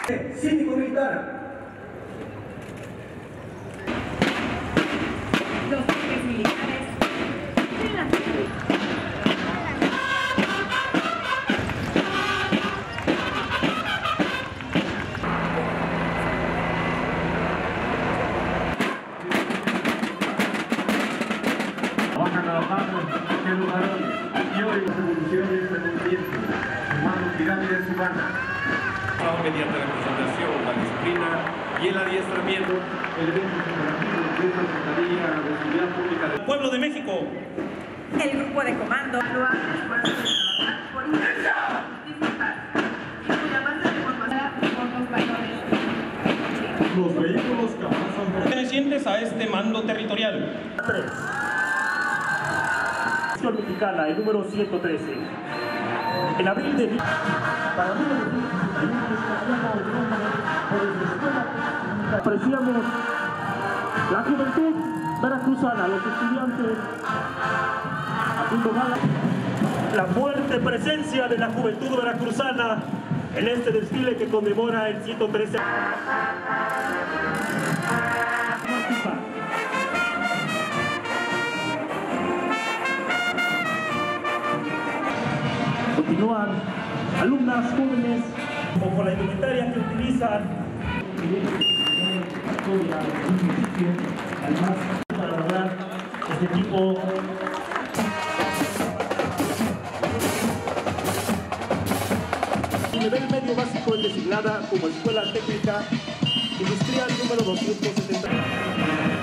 Cívico-militar. Los jefes militares de la Baja trabajando en los varones y hoy las evoluciones del movimiento humano, pirámides humanas. Mediante la concentración, la disciplina y el adiestramiento, elementos operativos de esta Secretaría de Seguridad Pública del Pueblo de México. el grupo de comando lo hace esfuerzos de trabajar por justicia y cuya base de formación por los valores. los vehículos que avanzan Pertenecientes a este mando territorial. Mexicana, el número 113. En abril de para 1961 apreciamos la juventud veracruzana, los estudiantes haciendo gala la fuerte presencia de la juventud veracruzana en este desfile que conmemora el 113. Continúan alumnas jóvenes con la indumentaria que utilizan además para lograr este tipo de nivel medio básico es designada como Escuela Técnica Industrial número 270.